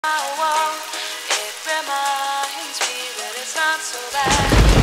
It reminds me that it's not so bad.